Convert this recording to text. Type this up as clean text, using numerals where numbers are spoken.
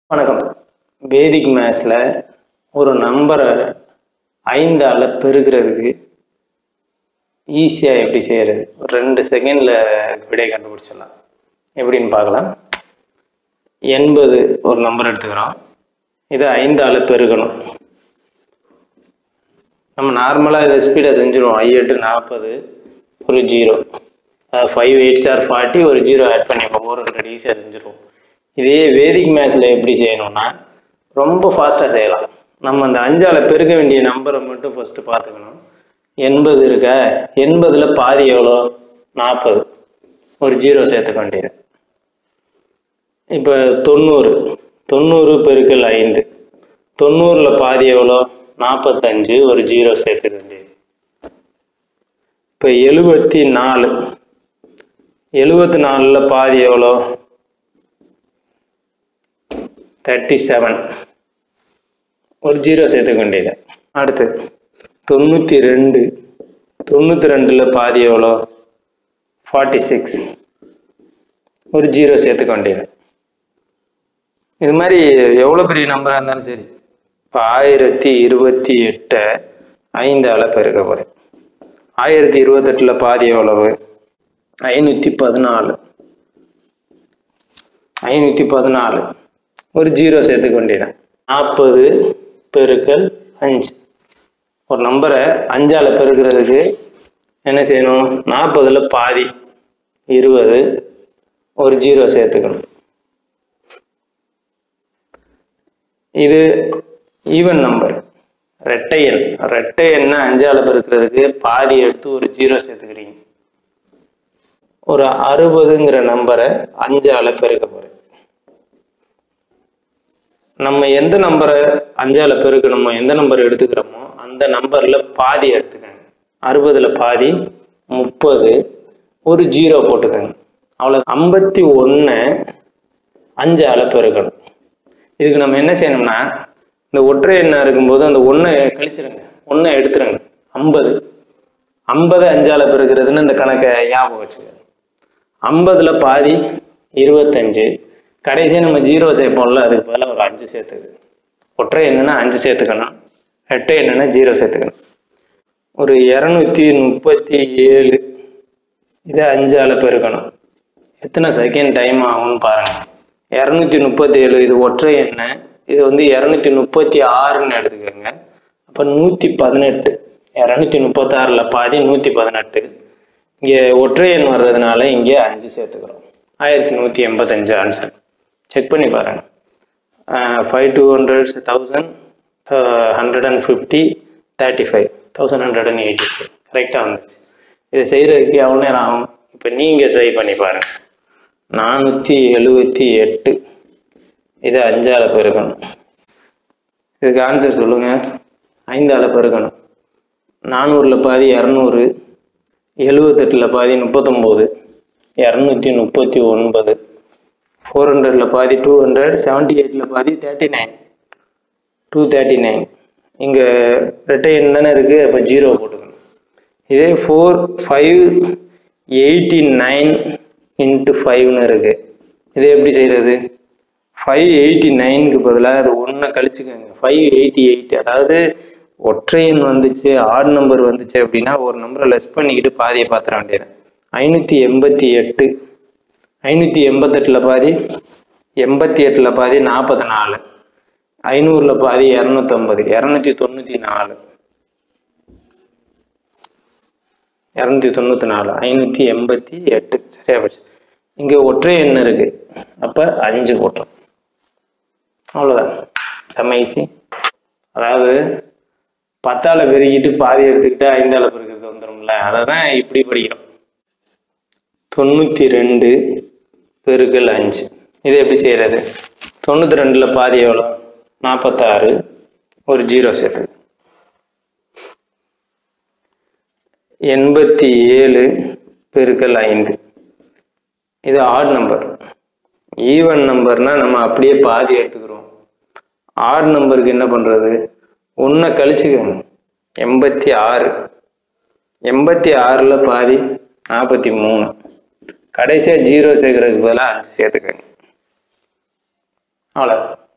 வணக்கம். வேதிக் மேத்ஸ்ல ஒரு நம்பரை 5ஆல் பெருக்கிறதுக்கு ஈஸியாக எப்படி செய்கிறது? ஒரு 2 செகண்டில் விடை கண்டுபிடிச்சிடலாம். எப்படின்னு பார்க்கலாம். 80 ஒரு நம்பர் எடுத்துக்கிறோம். இதை 5ஆல் பெருக்கணும். நம்ம நார்மலாக இதை ஸ்பீடாக செஞ்சுருவோம். 5 8 40 ஒரு 0, 5 8 40 ஒரு 0 ஆட் பண்ணி 400 ஈஸியாக செஞ்சுருவோம். இதே வேதிக் மேத்ஸில் எப்படி செய்யணும்னா ரொம்ப ஃபாஸ்ட்டாக செய்யலாம். நம்ம அந்த 5ஆல் பெருக்க வேண்டிய நம்பரை மட்டும் ஃபஸ்ட்டு பார்த்துக்கணும். 80 இருக்க, 80ல் பாதி எவ்வளோ? 40, ஒரு 0 சேர்த்துக்க வேண்டியது. இப்போ 90 பெருக்கல் 5, 90ல் பாதி எவ்வளோ? 45, ஒரு 0 சேர்த்துக்க வேண்டியது. இப்போ 74ல் பாதி எவ்வளோ? 37, ஒரு 0 சேர்த்துக்க வேண்டியது. அடுத்து 92ல் பாதி எவ்வளோ? 46, ஒரு 0 சேர்த்துக்க வேண்டியது. இது மாதிரி எவ்வளோ பெரிய நம்பராக இருந்தாலும் சரி. இப்போ 1028 5ஆல் பெருக்க போகிறேன். 1028ல் பாதி எவ்வளவு? 514, ஒரு 0 சேர்த்துக்க வேண்டியது. 40 பெருக்கல் 5. ஒரு நம்பரை 5ஆல் பெருக்கிறதுக்கு என்ன செய்யணும்? 40ல் பாதி 20, ஒரு 0 சேர்த்துக்கணும். இது ஈவன் நம்பர். ரெட்டை எண் 5ஆல் பெருக்கிறதுக்கு பாதி எடுத்து ஒரு 0 சேர்த்துக்கிறீங்க. ஒரு 60ங்கிற நம்பரை 5ஆல் பெருக்க போகிறேன். நம்ம எந்த நம்பரை 5ஆல் பெருக்கணுமோ, எந்த நம்பர் எடுத்துக்கிறோமோ அந்த நம்பரில் பாதி எடுத்துக்கோங்க. 60ல் பாதி 30, ஒரு 0 போட்டுக்கோங்க. அவ்வளோ 51 5ஆல் பெருக்கணும். இதுக்கு நம்ம என்ன செய்யணும்னா, இந்த ஒற்றை எண்ணாக இருக்கும்போது அந்த 1 கழிச்சிருங்க, 1 எடுத்துருங்க. 50 5ஆல் பெருக்கிறதுன்னு இந்த கணக்கை ஞாபகம் வச்சுக்கோங்க. 50ல் பாதி 25, கடைசியாக நம்ம 0 சேர்ப்போம்ல, அதுக்கு பதிலாக ஒரு 5 சேர்த்துக்கு. ஒற்றை என்னன்னா 5 சேர்த்துக்கணும், ரெட்டை என்னன்னா 0 சேர்த்துக்கணும். ஒரு 237 இதை 5ஆல் பெருக்கணும். எத்தனை செகண்ட் டைம் ஆகும்னு பாருங்க. 237 இது ஒற்றை எண்ணெய், இது வந்து 236ன்னு எடுத்துக்கோங்க. அப்போ 118, 236ல் பாதி 118. இங்கே ஒற்றை எண் வர்றதுனால இங்கே 5 சேர்த்துக்கிறோம். 1185 ஆன்சர். செக் பண்ணி பாருங்க. 5 200 1000 150 35 1185 கரெக்டாக வந்துச்சு. இதை செய்கிறதுக்கு எவ்வளோ நேரம் ஆகும்? இப்போ நீங்கள் ட்ரை பண்ணி பாருங்கள். 478 இதை 5ஆல் பெருக்கணும். இதுக்கு ஆன்சர் சொல்லுங்கள். 5ஆல் பெருக்கணும். 400ல் பாதி 200, 78ல் பாதி 39, 239, 400ல் பாதி 200, 78ல் பாதி 39, 239. இங்கே ரெட்டை எண் தானே இருக்குது, அப்போ 0 போட்டுக்கணும். இதே 589 × 5ன்னு இருக்குது. இதை எப்படி செய்கிறது? 589க்கு பதிலாக அது 1 கழிச்சுக்கோங்க. 588, அதாவது ஒற்றை எண் வந்துச்சு, ஆட் நம்பர் வந்துச்சு அப்படின்னா ஒரு நம்பரை லெஸ் பண்ணிக்கிட்டு பாதியை பார்த்துட வேண்டியது. 588, 588ல் பாதி 88ல் பாதி 44, 500ல் பாதி 250, 294, 588 சரியா போச்சு. இங்கே ஒற்றை எண் இருக்கு, அப்போ 5 போட்டோம். அவ்வளோதான். செம்ம ஈஸி. அதாவது 10ஆல் பெருக்கிட்டு பாதி எடுத்துக்கிட்டு 5ஆல் பெருக்கிறது வந்துடும்ல, அதை தான் இப்படி படிக்கிறோம். 92 பெருக்கல் 5. இது எப்படி செய்கிறது? 92ல் பாதி எவ்வளோ? 46, ஒரு 0 சேர்த்து. 87 பெருக்கல் 5. இது ஆட் நம்பர். ஈவன் நம்பர்னா நம்ம அப்படியே பாதி எடுத்துக்கிறோம். ஆட் நம்பருக்கு என்ன பண்ணுறது? 1 கழிச்சுக்கோங்க. 86ல் பாதி 43, கடைசியாக 0 சேர்க்கறதுக்கு பதிலாக 5 சேர்த்துக்கோங்க. அவ்வளோ.